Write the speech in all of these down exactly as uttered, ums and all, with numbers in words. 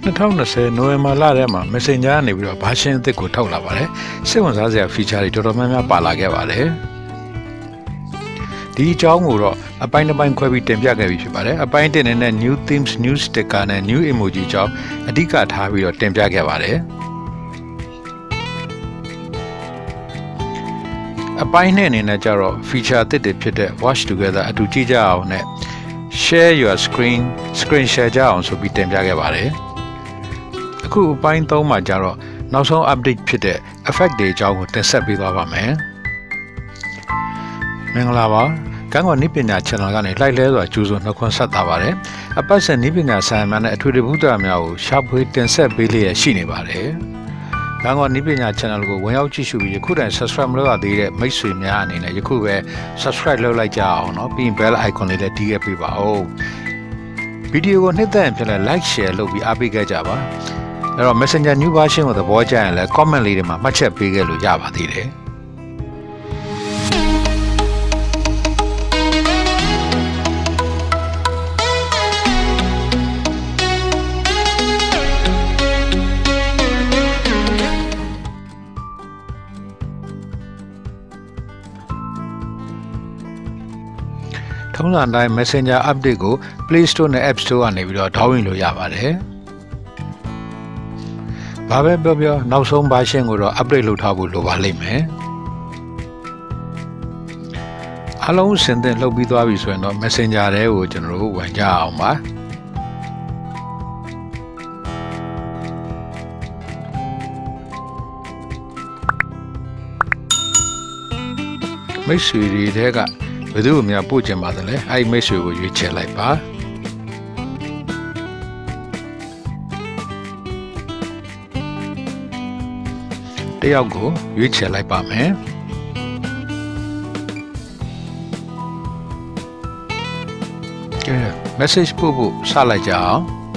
နှစ်ထောင်နှစ်ဆယ်နိုဝင်ဘာလထဲမှာ Messenger ကနေပြီးတော့ version အသစ်ကိုထုတ်လာပါတယ်စိတ်ဝင်စားစရာ feature တွေတော်တော်များများပါလာခဲ့ပါတယ်ဒီအကြောင်းကိုတော့အပိုင်းတစ်ပိုင်းခွဲပြီးတင်ပြခဲ့ပြီးဖြစ်ပါတယ်အပိုင်းတစ်နဲ့ new themes new sticker နဲ့ new emoji အကြောင်းအဓိကထားပြီးတော့တင်ပြခဲ့ပါတယ်အပိုင်းနဲ့အနေနဲ့ကြတော့ feature အသစ်တွေဖြစ်တဲ့ watch together အတူကြည့်ကြအောင်နဲ့ share your screen screen share ကြအောင်ဆိုပြီးတင်ပြခဲ့ပါတယ်အခုအပိုင်းသုံးမှာကြတော့နောက်ဆုံး update ဖြစ်တဲ့ effect တွေအကြောင်းကိုတင်ဆက်ပေးသွားပါမယ်မင်္ဂလာပါကံကောနိပညာ channel ကနေလိုက်လဲစွာကြိုးစွနှုတ်ခွန်းဆက်တာပါတယ်အပတ်စဉ်နိပညာဆိုင်ရာများနဲ့အထွေထွေဘုဒ္ဓများကိုရှာဖွေတင်ဆက်ပေးလျက်ရှိနေပါတယ်ကံကောနိပညာ channel ကိုဝင်ရောက်ကြည့်ရှုပြီးယခုတိုင် subscribe မလုပ်ရသေးတဲ့မိတ်ဆွေများအနေနဲ့ယခုပဲ subscribe လုပ်လိုက်ကြအောင်เนาะပြီးရင် bell icon လေးလည်းတီးခဲ့ပေးပါဦးဗီဒီယိုကိုနှစ်သက်ရင်ဖြစ်လဲ like share လုပ်ပြီးအားပေးခဲ့ကြပါအဲ့တော့ Messenger new version ကိုသဘောကျရင်လည်း comment လေးတွေမှာမှတ်ချက်ပေးခဲ့လို့ရပါသေးတယ်ထုံးစံတိုင်း Messenger update ကို Play Store နဲ့ App Store ကနေပြီးတော့ download လို့ရပါတယ်။ဘာပဲပြောပြောနောက်ဆုံး version ကိုတော့ update လုပ်ထားဖို့လိုပါလိမ့်မယ်။အားလုံးစင်သင့်လုပ်ပြီးသွားပြီဆိုရင်တော့ Messenger ထဲကိုကျွန်တော်တို့ဝင်ကြအောင်ပါ။မိတ်ဆွေတွေထဲကဘယ်သူမှပို့ချင်ပါတယ်လဲအဲ့ဒီမိတ်ဆွေကိုရွေးချယ်လိုက်ပါတယောက်ကိုရွေးချယ်လိုက်ပါမယ်ကဲ message ပို့ဖို့စလိုက်ကြအောင်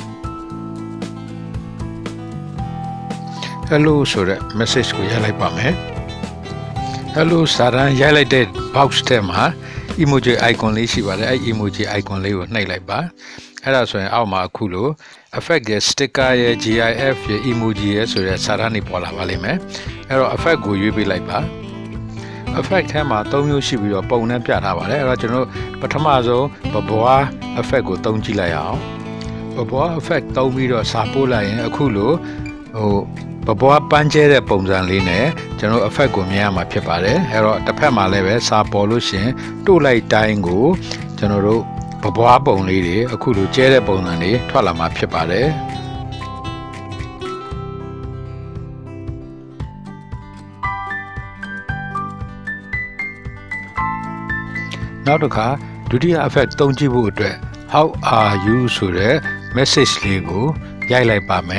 hello ဆိုတဲ့ message ကိုရိုက်လိုက်ပါမယ် hello စာရန်ရိုက်လိုက်တဲ့ box ထဲမှာemoji icon လေးရှိပါတယ်အဲ့ emoji icon လေးကိုနှိပ်လိုက်ပါအဲ့ဒါဆိုရင်အောက်မှာအခုလို effect ရဲ့ sticker ရဲ့ gif ရဲ့ emoji ရဲ့ဆိုတဲ့စာရန်တွေပေါ်လာပါလိမ့်မယ်အဲ့တော့ effect ကိုရွေးပေးလိုက်ပါ effect ထဲမှာသုံးမျိုးရှိပြီးတော့ပုံနဲ့ပြထားပါတယ်အဲ့တော့ကျွန်တော်ပထမဆုံးဘဘွား effect ကိုသုံးကြည့်လိုက်အောင်ဘဘွား effect သုံးပြီးတော့စာပို့လိုက်ရင်အခုလိုဟိုဘဘွားပန်းကျဲတဲ့ပုံစံလေးနဲ့ကျွန်တော် effect ကိုမြင်ရမှာဖြစ်ပါတယ်အဲ့တော့တစ်ဖက်မှာလည်းပဲစာပေါ်လို့ရှင်တို့လိုက်တိုင်းကိုကျွန်တော်တို့ဘဘွားပုံလေးတွေအခုလိုကျဲတဲ့ပုံစံတွေထွက်လာမှာဖြစ်ပါတယ်နောက်တစ်ခါဒုတိယ effect သုံးကြည့်ဖို့အတွက် how are you ဆိုတဲ့ message လေးကိုရိုက်လိုက်ပါမယ်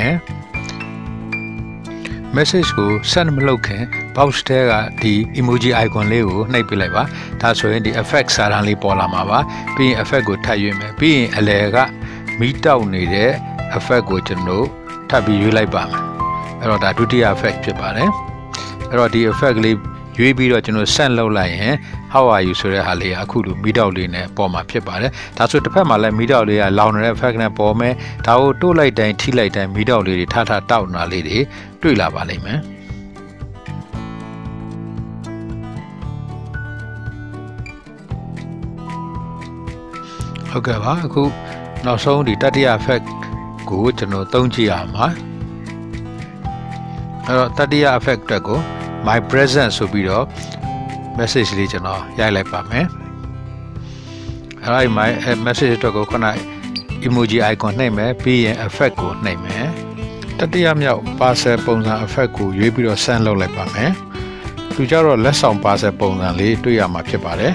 message ကို send မလုပ်ခင် box ထဲကဒီ emoji icon လေးကိုနှိပ်ပြလိုက်ပါဒါဆိုရင်ဒီ effect စာတန်းလေးပေါ်လာမှာပါပြီးရင် effect ကိုထပ်ရွေးမယ်ပြီးရင်အလယ်ကမီးတောက်နေတဲ့ effect ကိုကျွန်တော်ထပ်ပြီးရွေးလိုက်ပါမယ်အဲ့တော့ဒါဒုတိယ effect ဖြစ်ပါတယ်အဲ့တော့ဒီ effect လေးရွေးပြီးတော့ကျွန်တော် send လုပ်လိုက်ရင် how are you ဆိုတဲ့ဟာလေးကအခုလိုမီးတောက်လေးနဲ့ပေါ်မှာဖြစ်ပါတယ်ဒါဆိုတစ်ဖက်မှာလည်းမီးတောက်လေးကလောင်နေတဲ့ effect နဲ့ပေါ်မယ်ဒါကိုတိုးလိုက်တိုင်းထိလိုက်တိုင်းမီးတောက်လေးတွေထထတောက်နာလေးတွေတွေ့လာပါလိမ့်မယ်ဟုတ်ကဲ့ပါအခုနောက်ဆုံးဒီတတိယ effect ကိုကျွန်တော်သုံးကြည့်ရမှာအဲ့တော့တတိယ effect တက်ကို my present ဆိုပြီးတော့ message လေးကျွန်တော်ရိုက်လိုက်ပါမယ်အဲ့ဒါ my message အတွက်ကိုခုန emoji icon နှိပ်မယ်ပြီးရင် effect ကိုနှိပ်မယ်တတိယမြောက် parcel ပုံစံ effect ကိုရွေးပြီးတော့ send လုပ်လိုက်ပါမယ်သူကြတော့လက်ဆောင် parcel ပုံစံလေးတွေ့ရမှာဖြစ်ပါတယ်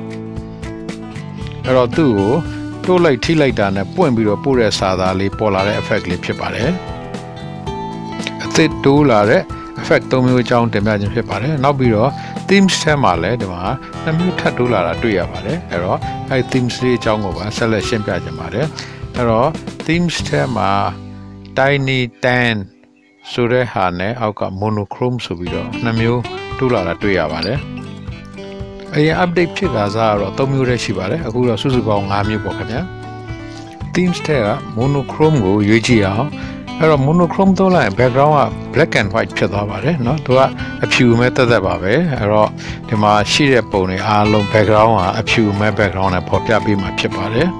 အဲ့တော့သူ့ကိုတိုးလိုက်ထိလိုက်တာနဲ့ပွင့်ပြီးတော့ပို့တဲ့စာသားလေးပေါ်လာတဲ့ effect လေးဖြစ်ပါတယ်အသစ်တိုးလာတဲ့ effect သုံးမျိုးအကြောင်းတင်ပြခြင်းဖြစ်ပါတယ်နောက်ပြီးတော့ themes ထဲမှာလည်းဒီမှာနှစ်မျိုးထပ်တိုးလာတာတွေ့ရပါတယ်အဲ့တော့အဲ themes လေးအကြောင်းကိုပါဆက်လက်ရှင်းပြခြင်းပါတယ်အဲ့တော့ themes ထဲမှာ tiny tan ဆိုတဲ့ဟာနဲ့အောက်က monochrome ဆိုပြီးတော့နှစ်မျိုးတိုးလာတာတွေ့ရပါတယ်အရင် update ဖြစ်တာစားတော့သုံးမျိုးတည်းရှိပါတယ်အခုတော့စုစုပေါင်း၅မျိုးပေါ့ခင်ဗျာ themes ထဲက monochrome ကိုရွေးကြည့်အောင်အဲ့တော့ monochrome သုံးလိုက်ရင် background က black and white ဖြစ်သွားပါတယ်เนาะသူကအဖြူမဲ့တက်တက်ပါပဲအဲ့တော့ဒီမှာရှိတဲ့ပုံတွေအားလုံး background ကအဖြူမဲ့ background နဲ့ပေါ်ပြပေးမှာဖြစ်ပါတယ်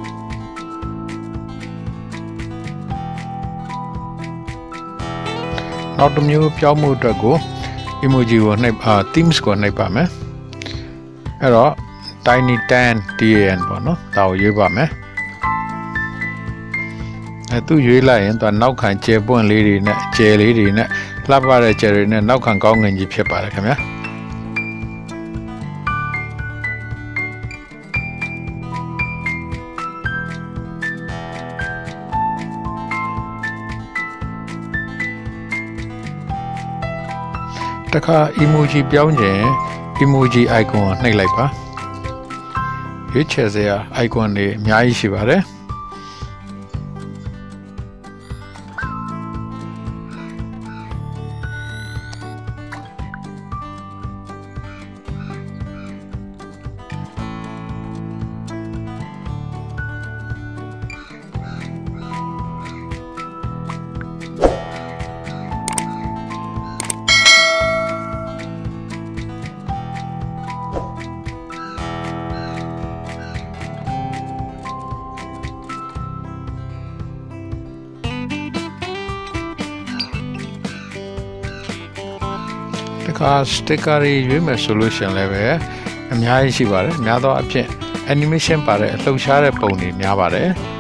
နောက်တစ်မျိုးပြောင်းမှုအတွက်ကို emoji ကိုနှိပ်အာ themes ကိုနှိပ်ပါမယ်အဲ့တော့ tiny tan tan ပေါ့နော်ဒါကိုရွေးပါမယ်အဲသူရွေးလိုက်ရင်သူနောက်ခံကျယ်ပွင့်လေးတွေနဲ့ကျယ်လေးတွေနဲ့လှပတဲ့ကျယ်တွေနဲ့နောက်ခံကောင်းငင်ကြီးဖြစ်ပါတယ်ခင်ဗျာတခါ emoji ပြောင်းခြင်း emoji icon ကိုနှိပ်လိုက်ပါရွေးချယ်စရာ icon တွေအများကြီးရှိပါတယ်တခါ sticker တွေရွေးမယ်ဆိုလို့ရှိရင်လည်းပဲအများကြီးရှိပါတယ်များသောအားဖြင့် animation ပါတဲ့အလှုပ်ရှားတဲ့ပုံတွေများပါတယ်